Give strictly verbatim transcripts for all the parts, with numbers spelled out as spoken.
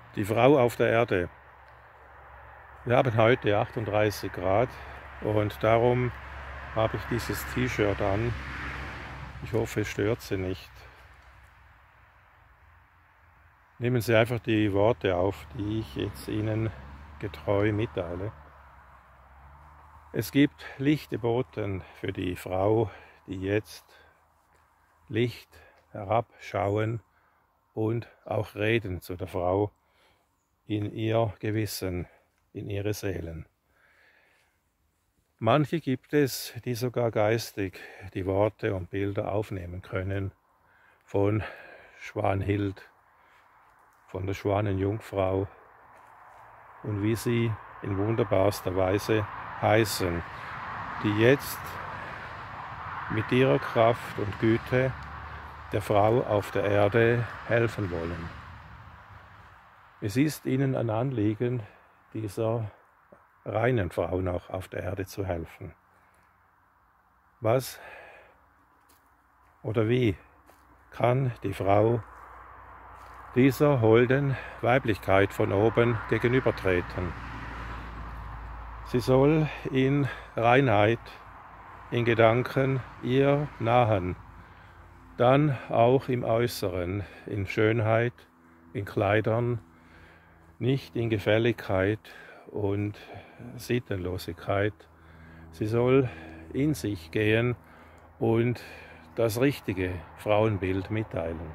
Die Frau auf der Erde. Wir haben heute achtunddreißig Grad und darum habe ich dieses T-Shirt an. Ich hoffe, es stört Sie nicht. Nehmen Sie einfach die Worte auf, die ich jetzt Ihnen getreu mitteile. Es gibt lichte Boten für die Frau, die jetzt Licht herabschauen und auch reden zu der Frau in ihr Gewissen, in ihre Seelen. Manche gibt es, die sogar geistig die Worte und Bilder aufnehmen können von Schwanhild, von der Schwanenjungfrau und wie sie in wunderbarster Weise heißen, die jetzt mit ihrer Kraft und Güte der Frau auf der Erde helfen wollen. Es ist ihnen ein Anliegen, dieser reinen Frau noch auf der Erde zu helfen. Was oder wie kann die Frau dieser holden Weiblichkeit von oben gegenübertreten? Sie soll in Reinheit, in Gedanken ihr nahen, dann auch im Äußeren, in Schönheit, in Kleidern, nicht in Gefälligkeit und Sittenlosigkeit. Sie soll in sich gehen und das richtige Frauenbild mitteilen.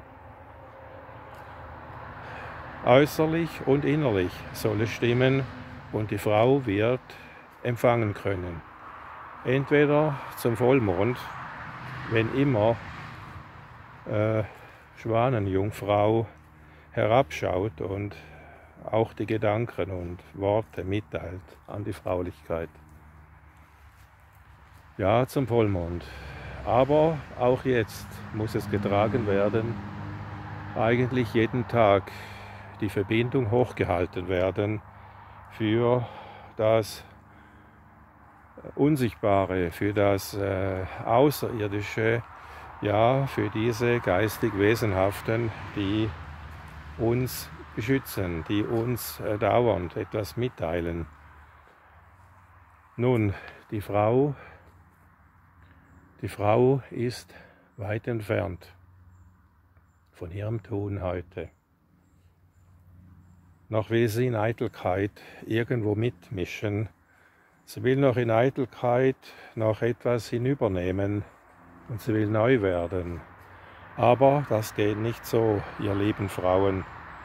Äußerlich und innerlich soll es stimmen und die Frau wird empfangen können. Entweder zum Vollmond, wenn immer äh, Schwanenjungfrau herabschaut und auch die Gedanken und Worte mitteilt an die Fraulichkeit. Ja, zum Vollmond. Aber auch jetzt muss es getragen werden, eigentlich jeden Tag die Verbindung hochgehalten werden für das Unsichtbare, für das äh, Außerirdische, ja, für diese geistig Wesenhaften, die uns beschützen, die uns äh, dauernd etwas mitteilen. Nun, die Frau, die Frau ist weit entfernt von ihrem Tun heute. Noch will sie in Eitelkeit irgendwo mitmischen. Sie will noch in Eitelkeit noch etwas hinübernehmen und sie will neu werden. Aber das geht nicht so, ihr lieben Frauen.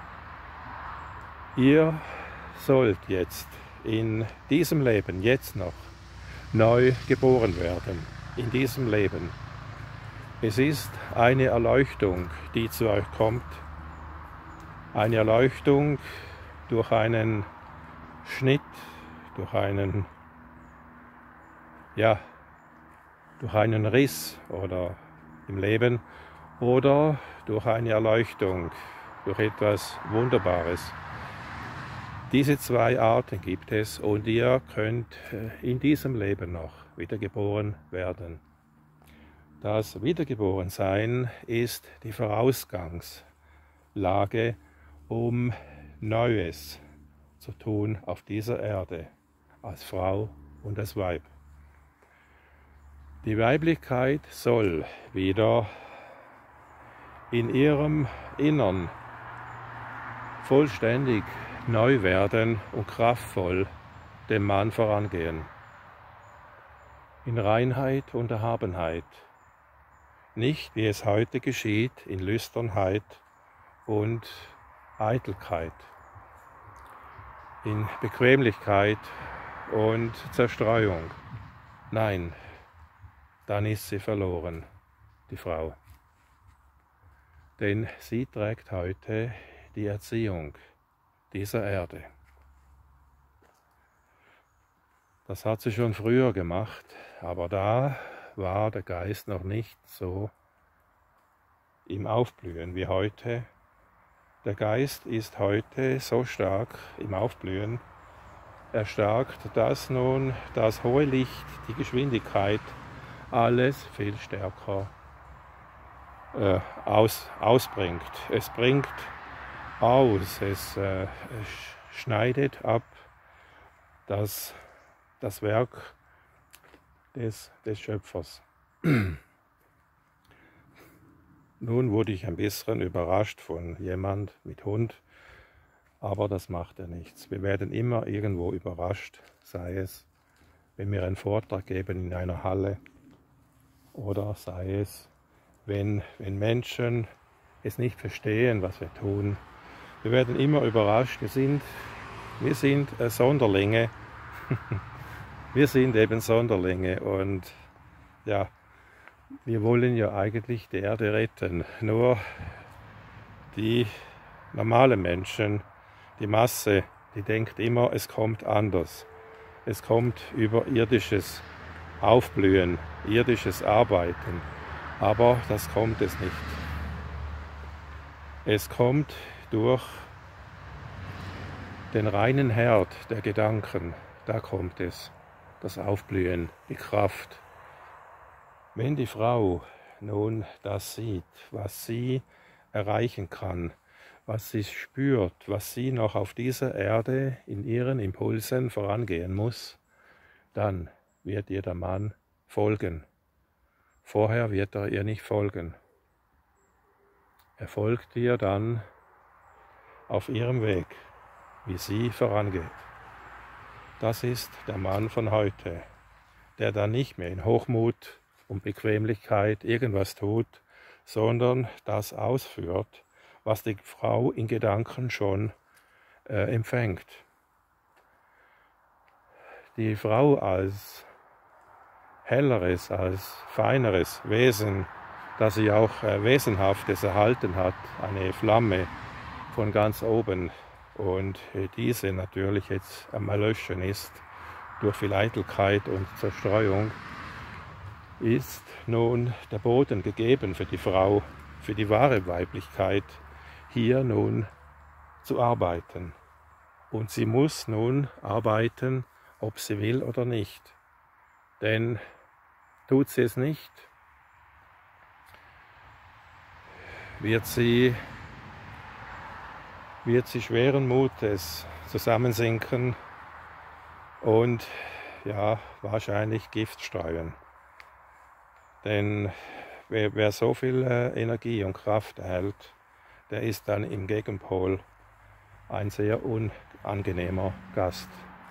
Ihr sollt jetzt in diesem Leben, jetzt noch, neu geboren werden. In diesem Leben. Es ist eine Erleuchtung, die zu euch kommt. Eine Erleuchtung durch einen Schnitt, durch einen, ja, durch einen Riss oder im Leben oder durch eine Erleuchtung, durch etwas Wunderbares. Diese zwei Arten gibt es und ihr könnt in diesem Leben noch wiedergeboren werden. Das Wiedergeborensein ist die Vorausgangslage, um Neues zu tun auf dieser Erde, als Frau und als Weib. Die Weiblichkeit soll wieder in ihrem Innern vollständig neu werden und kraftvoll dem Mann vorangehen. In Reinheit und Erhabenheit. Nicht, wie es heute geschieht, in Lüsternheit und Eitelkeit. In Bequemlichkeit und Zerstreuung. Nein, dann ist sie verloren, die Frau. Denn sie trägt heute die Erziehung dieser Erde. Das hat sie schon früher gemacht, aber da war der Geist noch nicht so im Aufblühen wie heute. Der Geist ist heute so stark im Aufblühen, erstarkt, dass nun das hohe Licht, die Geschwindigkeit, alles viel stärker äh, aus, ausbringt. Es bringt aus, es äh, schneidet ab das, das Werk des, des Schöpfers. Nun wurde ich ein bisschen überrascht von jemand mit Hund, aber das macht ja nichts. Wir werden immer irgendwo überrascht, sei es, wenn wir einen Vortrag geben in einer Halle oder sei es, wenn, wenn Menschen es nicht verstehen, was wir tun. Wir werden immer überrascht. Wir sind, wir sind äh, Sonderlinge. Wir sind eben Sonderlinge und ja, wir wollen ja eigentlich die Erde retten. Nur die normalen Menschen, die Masse, die denkt immer, es kommt anders. Es kommt über irdisches Aufblühen, irdisches Arbeiten. Aber das kommt es nicht. Es kommt durch den reinen Herd der Gedanken. Da kommt es, das Aufblühen, die Kraft. Wenn die Frau nun das sieht, was sie erreichen kann, was sie spürt, was sie noch auf dieser Erde in ihren Impulsen vorangehen muss, dann wird ihr der Mann folgen. Vorher wird er ihr nicht folgen. Er folgt ihr dann auf ihrem Weg, wie sie vorangeht. Das ist der Mann von heute, der dann nicht mehr in Hochmut und Bequemlichkeit irgendwas tut, sondern das ausführt, was die Frau in Gedanken schon äh, empfängt. Die Frau als helleres, als feineres Wesen, das sie auch äh, Wesenhaftes erhalten hat, eine Flamme von ganz oben und äh, diese natürlich jetzt am Erlöschen ist durch viel Eitelkeit und Zerstreuung, ist nun der Boden gegeben für die Frau, für die wahre Weiblichkeit, hier nun zu arbeiten. Und sie muss nun arbeiten, ob sie will oder nicht. Denn tut sie es nicht, wird sie, wird sie schweren Mutes zusammensinken und ja, wahrscheinlich Gift streuen. Denn wer, wer so viel äh, Energie und Kraft erhält, der ist dann im Gegenpol ein sehr unangenehmer Gast.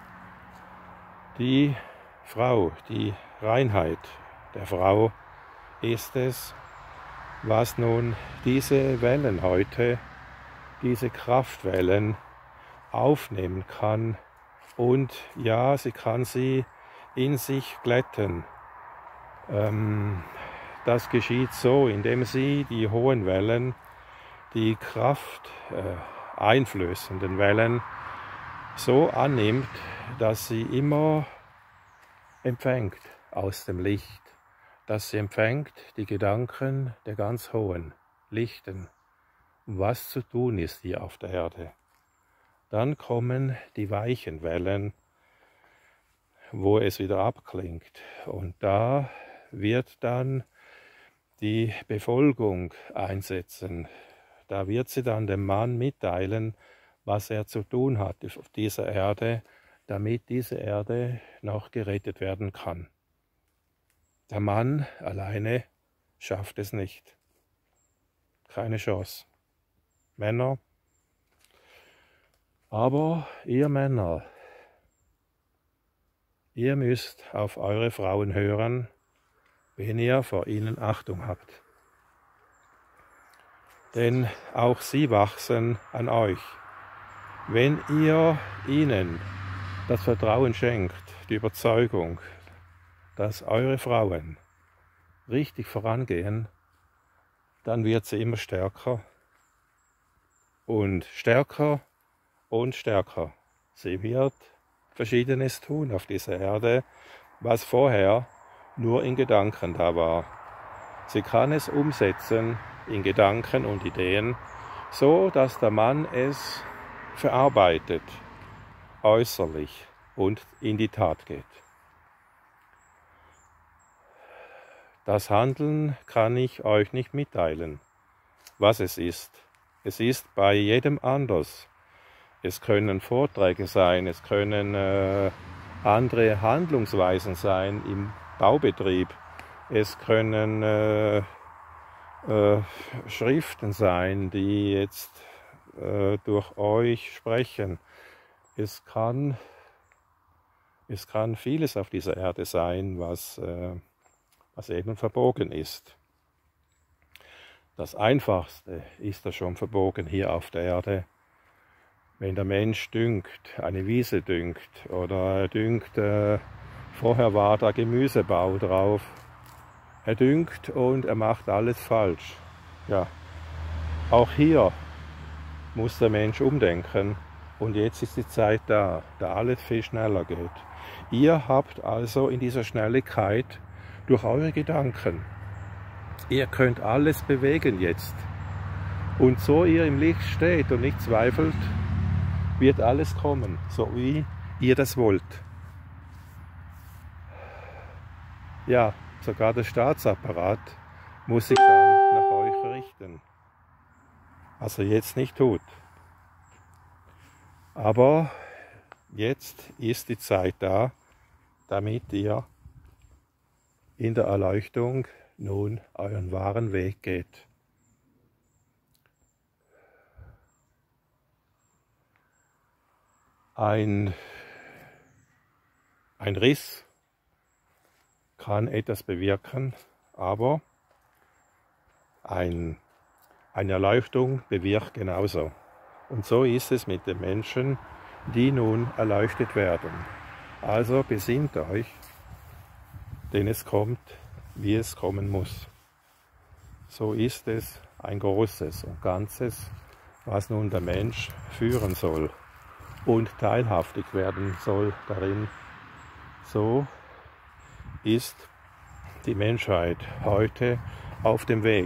Die Frau, die Reinheit der Frau ist es, was nun diese Wellen heute, diese Kraftwellen aufnehmen kann und ja, sie kann sie in sich glätten. Ähm, das geschieht so, indem sie die hohen Wellen, die Kraft äh, einflößenden Wellen so annimmt, dass sie immer empfängt aus dem Licht, dass sie empfängt die Gedanken der ganz hohen, lichten, was zu tun ist hier auf der Erde. Dann kommen die weichen Wellen, wo es wieder abklingt. Und da wird dann die Befolgung einsetzen. Da wird sie dann dem Mann mitteilen, was er zu tun hat auf dieser Erde, damit diese Erde noch gerettet werden kann. Der Mann alleine schafft es nicht. Keine Chance. Männer, aber ihr Männer, ihr müsst auf eure Frauen hören, wenn ihr vor ihnen Achtung habt. Denn auch sie wachsen an euch. Wenn ihr ihnen das Vertrauen schenkt, die Überzeugung, dass eure Frauen richtig vorangehen, dann wird sie immer stärker und stärker und stärker. Sie wird Verschiedenes tun auf dieser Erde, was vorher nur in Gedanken da war. Sie kann es umsetzen in Gedanken und Ideen, so dass der Mann es verarbeitet, äußerlich und in die Tat geht. Das Handeln kann ich euch nicht mitteilen, was es ist, Es ist bei jedem anders. Es können Vorträge sein, es können äh, andere Handlungsweisen sein im Baubetrieb. Es können äh, äh, Schriften sein, die jetzt äh, durch euch sprechen. Es kann, es kann vieles auf dieser Erde sein, was, äh, was eben verborgen ist. Das Einfachste ist ja schon verborgen hier auf der Erde. Wenn der Mensch düngt, eine Wiese düngt oder er düngt, äh, vorher war da Gemüsebau drauf. Er düngt und er macht alles falsch. Ja, auch hier muss der Mensch umdenken und jetzt ist die Zeit da, da alles viel schneller geht. Ihr habt also in dieser Schnelligkeit durch eure Gedanken, ihr könnt alles bewegen jetzt. Und so ihr im Licht steht und nicht zweifelt, wird alles kommen, so wie ihr das wollt. Ja, sogar der Staatsapparat muss sich dann nach euch richten. Was er jetzt nicht tut. Aber jetzt ist die Zeit da, damit ihr in der Erleuchtung nun euren wahren Weg geht. Ein, ein Riss kann etwas bewirken, aber ein, eine Erleuchtung bewirkt genauso. Und so ist es mit den Menschen, die nun erleuchtet werden. Also besinnt euch, denn es kommt, wie es kommen muss. So ist es ein Großes und Ganzes, was nun der Mensch führen soll und teilhaftig werden soll darin. So ist die Menschheit heute auf dem Weg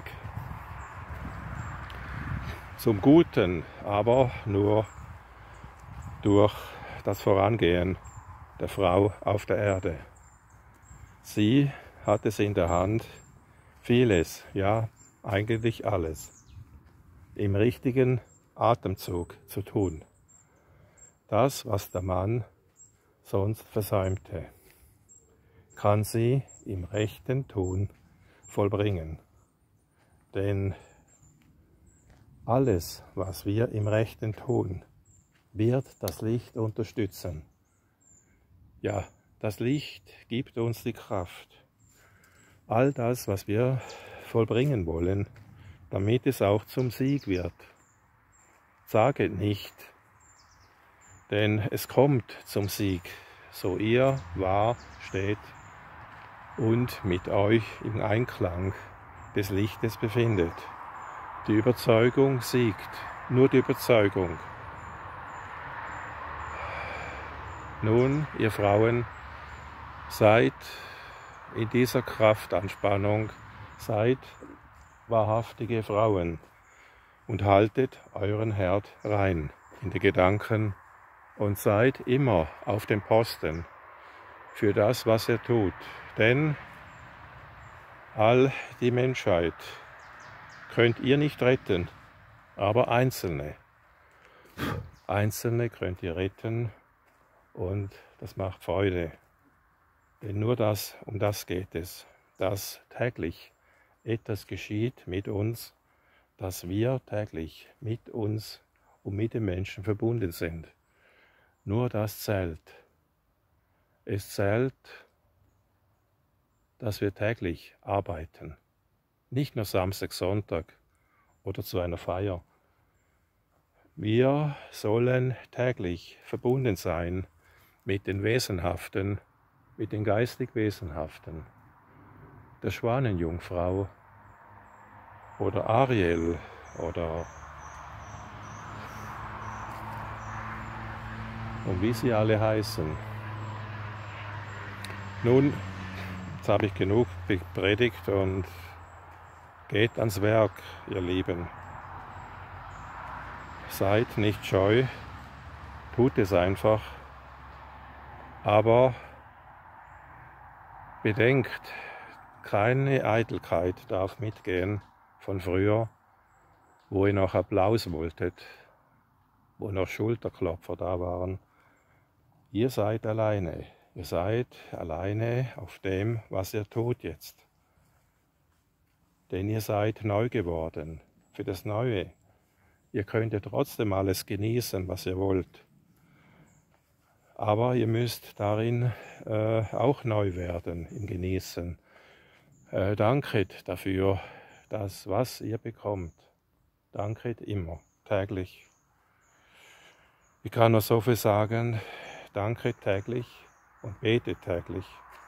zum Guten, aber nur durch das Vorangehen der Frau auf der Erde. Sie hat es in der Hand, vieles, ja eigentlich alles, im richtigen Atemzug zu tun. Das, was der Mann sonst versäumte, kann sie im rechten Tun vollbringen. Denn alles, was wir im rechten tun, wird das Licht unterstützen. Ja, das Licht gibt uns die Kraft. All das, was wir vollbringen wollen, damit es auch zum Sieg wird. Saget nicht, denn es kommt zum Sieg, so ihr wahr steht und mit euch im Einklang des Lichtes befindet. Die Überzeugung siegt, nur die Überzeugung. Nun, ihr Frauen, seid in dieser Kraftanspannung, seid wahrhaftige Frauen und haltet euren Herd rein in die Gedanken und seid immer auf dem Posten für das, was ihr tut. Denn all die Menschheit könnt ihr nicht retten, aber Einzelne. Einzelne könnt ihr retten und das macht Freude. Denn nur das, um das geht es, dass täglich etwas geschieht mit uns, dass wir täglich mit uns und mit den Menschen verbunden sind. Nur das zählt. Es zählt, dass wir täglich arbeiten. Nicht nur Samstag, Sonntag oder zu einer Feier. Wir sollen täglich verbunden sein mit den Wesenhaften, mit den geistig Wesenhaften. Der Schwanenjungfrau oder Ariel oder und wie sie alle heißen. Nun, jetzt habe ich genug gepredigt und geht ans Werk, ihr Lieben. Seid nicht scheu, tut es einfach, aber bedenkt, keine Eitelkeit darf mitgehen von früher, wo ihr noch Applaus wolltet, wo noch Schulterklopfer da waren. Ihr seid alleine. Ihr seid alleine auf dem, was ihr tut jetzt. Denn ihr seid neu geworden für das Neue. Ihr könnt ja trotzdem alles genießen, was ihr wollt. Aber ihr müsst darin äh, auch neu werden, im Genießen. Äh, danket dafür, das, was ihr bekommt. Danket immer, täglich. Ich kann nur so viel sagen, danket täglich und betet täglich.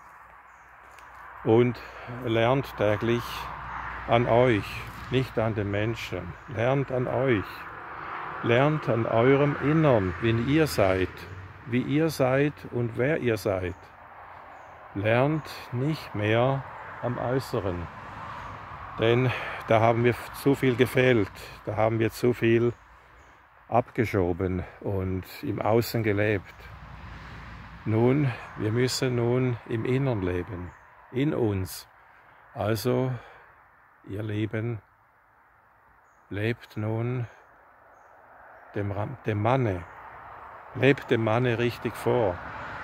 Und lernt täglich an euch, nicht an den Menschen. Lernt an euch. Lernt an eurem Innern, wie ihr seid, wie ihr seid und wer ihr seid. Lernt nicht mehr am Äußeren, denn da haben wir zu viel gefehlt, da haben wir zu viel abgeschoben und im Außen gelebt. Nun, wir müssen nun im Innern leben, in uns. Also, ihr Lieben, lebt nun dem, dem Manne, lebt dem Manne richtig vor,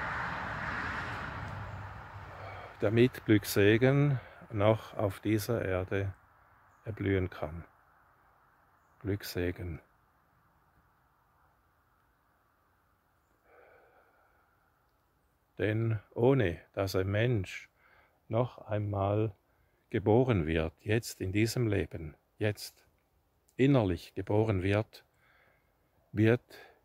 damit Glücksegen noch auf dieser Erde erblühen kann. Glücksegen. Denn ohne dass ein Mensch noch einmal geboren wird, jetzt in diesem Leben, jetzt innerlich geboren wird, wird,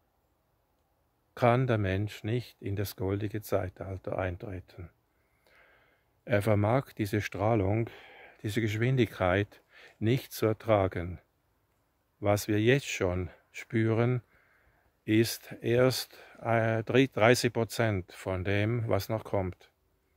kann der Mensch nicht in das goldige Zeitalter eintreten. Er vermag diese Strahlung, diese Geschwindigkeit nicht zu ertragen. Was wir jetzt schon spüren, ist erst dreißig Prozent von dem, was noch kommt.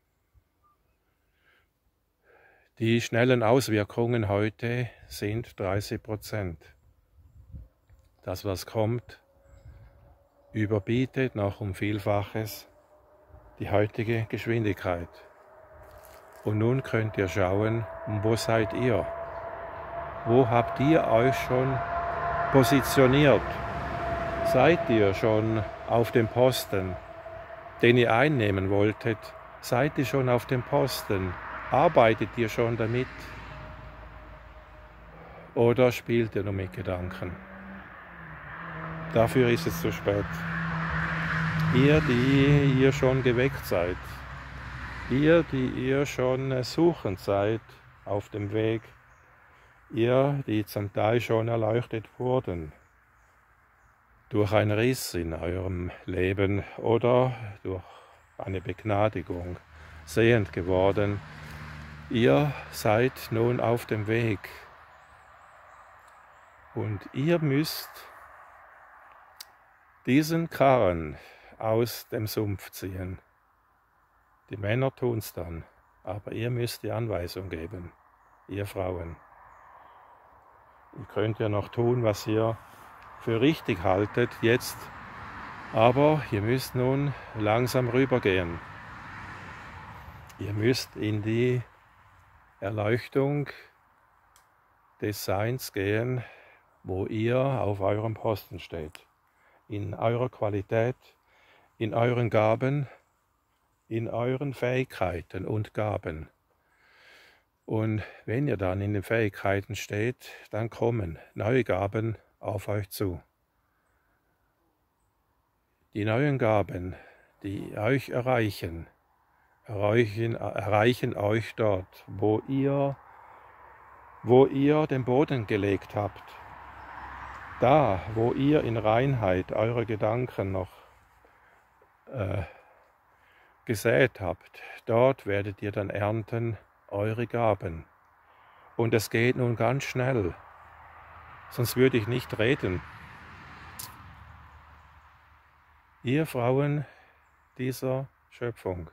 Die schnellen Auswirkungen heute sind dreißig Prozent. Das, was kommt, überbietet noch um Vielfaches die heutige Geschwindigkeit. Und nun könnt ihr schauen, wo seid ihr? Wo habt ihr euch schon positioniert? Seid ihr schon auf dem Posten, den ihr einnehmen wolltet? Seid ihr schon auf dem Posten? Arbeitet ihr schon damit? Oder spielt ihr nur mit Gedanken? Dafür ist es zu spät. Ihr, die ihr schon geweckt seid, ihr, die ihr schon suchend seid auf dem Weg, ihr, die zum Teil schon erleuchtet wurden, durch einen Riss in eurem Leben oder durch eine Begnadigung sehend geworden, ihr seid nun auf dem Weg und ihr müsst diesen Karren aus dem Sumpf ziehen. Die Männer tun es dann, aber ihr müsst die Anweisung geben, ihr Frauen. Ihr könnt ja noch tun, was ihr für richtig haltet jetzt, aber ihr müsst nun langsam rübergehen. Ihr müsst in die Erleuchtung des Seins gehen, wo ihr auf eurem Posten steht, in eurer Qualität, in euren Gaben, in euren Fähigkeiten und Gaben. Und wenn ihr dann in den Fähigkeiten steht, dann kommen neue Gaben auf euch zu. Die neuen Gaben, die euch erreichen, erreichen, erreichen euch dort, wo ihr, wo ihr den Boden gelegt habt. Da, wo ihr in Reinheit eure Gedanken noch äh, gesät habt, dort werdet ihr dann ernten eure Gaben. Und es geht nun ganz schnell, sonst würde ich nicht reden. Ihr Frauen dieser Schöpfung,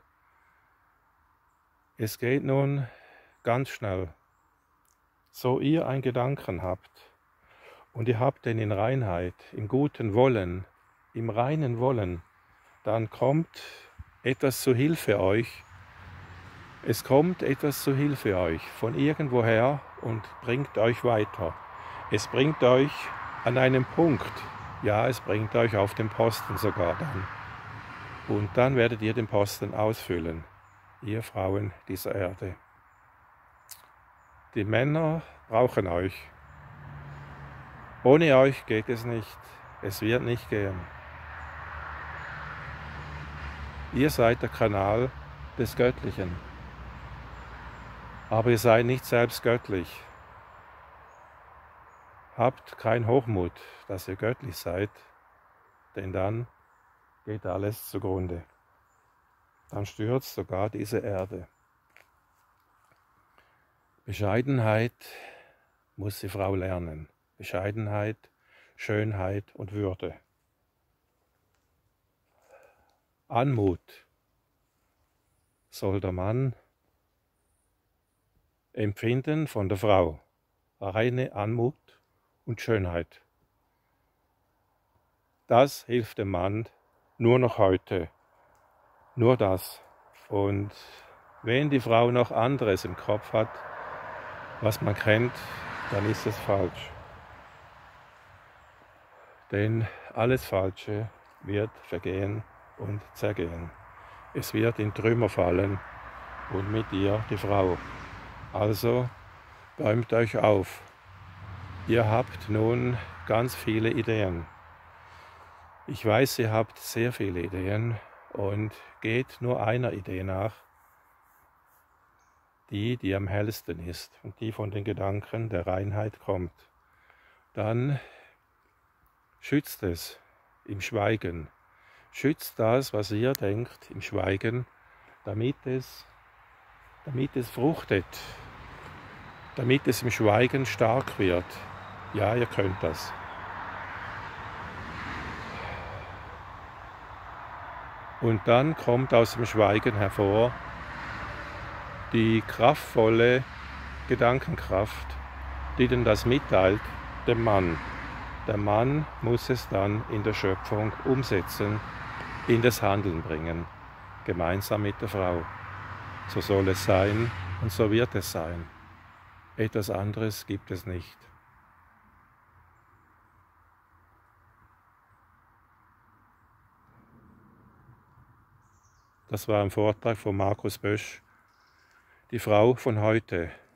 es geht nun ganz schnell. So ihr einen Gedanken habt und ihr habt den in Reinheit, im guten Wollen, im reinen Wollen, dann kommt etwas zu Hilfe euch. Es kommt etwas zu Hilfe euch von irgendwoher und bringt euch weiter. Es bringt euch an einen Punkt, ja, es bringt euch auf den Posten sogar dann. Und dann werdet ihr den Posten ausfüllen, ihr Frauen dieser Erde. Die Männer brauchen euch. Ohne euch geht es nicht, es wird nicht gehen. Ihr seid der Kanal des Göttlichen, aber ihr seid nicht selbst göttlich. Habt kein Hochmut, dass ihr göttlich seid, denn dann geht alles zugrunde. Dann stürzt sogar diese Erde. Bescheidenheit muss die Frau lernen. Bescheidenheit, Schönheit und Würde. Anmut soll der Mann empfinden von der Frau. Reine Anmut und Schönheit. Das hilft dem Mann nur noch heute. Nur das. Und wenn die Frau noch anderes im Kopf hat, was man kennt, dann ist es falsch. Denn alles Falsche wird vergehen und zergehen. Es wird in Trümmer fallen und mit ihr die Frau. Also bäumt euch auf. Ihr habt nun ganz viele Ideen. Ich weiß, ihr habt sehr viele Ideen und geht nur einer Idee nach, die, die am hellsten ist und die von den Gedanken der Reinheit kommt. Dann schützt es im Schweigen. Schützt das, was ihr denkt, im Schweigen, damit es, damit es fruchtet, damit es im Schweigen stark wird. Ja, ihr könnt das. Und dann kommt aus dem Schweigen hervor die kraftvolle Gedankenkraft, die denn das mitteilt dem Mann. Der Mann muss es dann in der Schöpfung umsetzen, in das Handeln bringen, gemeinsam mit der Frau. So soll es sein und so wird es sein. Etwas anderes gibt es nicht. Das war ein Vortrag von Markus Bösch, die Frau von heute.